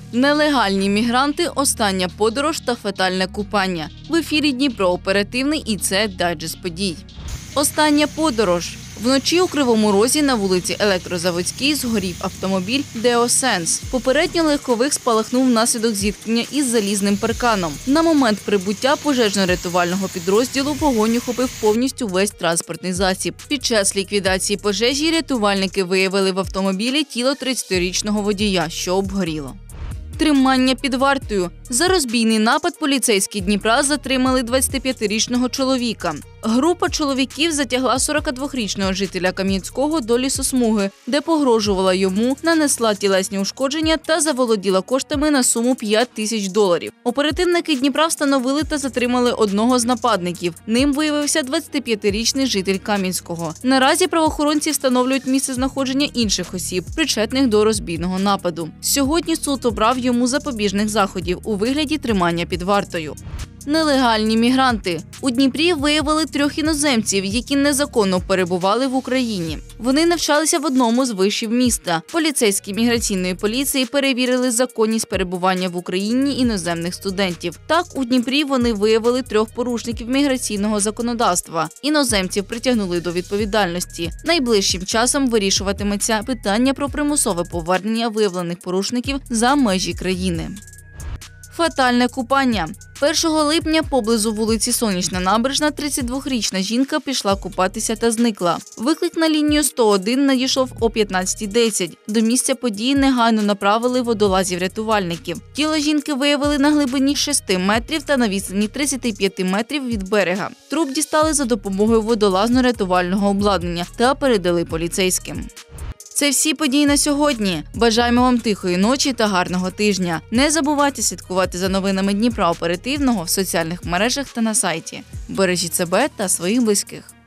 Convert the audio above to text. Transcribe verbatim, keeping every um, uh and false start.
Нелегальні мігранти, остання подорож та фатальне купання. В ефірі Дніпро Оперативний і це дайджест подій. Остання подорож. Вночі у Кривому Розі на вулиці Електрозаводській згорів автомобіль «Деосенс». Попередньо легковик спалахнув внаслідок зіткнення із залізним парканом. На момент прибуття пожежно-рятувального підрозділу вогонь охопив повністю весь транспортний засіб. Під час ліквідації пожежі рятувальники виявили в автомобілі тіло тридцятирічного водія, що обгоріло. Тримання під вартою. За розбійний напад поліцейські Дніпра затримали двадцятип'ятирічного чоловіка. Група чоловіків затягла сорокадвохрічного жителя Кам'янського до лісосмуги, де погрожувала йому, нанесла тілесні ушкодження та заволоділа коштами на суму п'ять тисяч доларів. Оперативники Дніпра встановили та затримали одного з нападників. Ним виявився двадцятип'ятирічний житель Кам'янського. Наразі правоохоронці встановлюють місце знаходження інших осіб, причетних до розбійного нападу. Сьогодні суд обрав йому запобіжних заходів у вигляді тримання під вартою. Нелегальні мігранти. У Дніпрі виявили трьох іноземців, які незаконно перебували в Україні. Вони навчалися в одному з вишів міста. Поліцейські міграційної поліції перевірили законність перебування в Україні іноземних студентів. Так, у Дніпрі вони виявили трьох порушників міграційного законодавства. Іноземців притягнули до відповідальності. Найближчим часом вирішуватиметься питання про примусове повернення виявлених порушників за межі країни. Фатальне купання. першого липня поблизу вулиці Сонячна Набережна тридцятидвохрічна жінка пішла купатися та зникла. Виклик на лінію сто один надійшов о п'ятнадцятій десять. До місця події негайно направили водолазів-рятувальників. Тіло жінки виявили на глибині шести метрів та на відстані тридцяти п'яти метрів від берега. Труп дістали за допомогою водолазно-рятувального обладнання та передали поліцейським. Це всі події на сьогодні. Бажаємо вам тихої ночі та гарного тижня. Не забувайте слідкувати за новинами Дніпра Оперативного в соціальних мережах та на сайті. Бережіть себе та своїх близьких.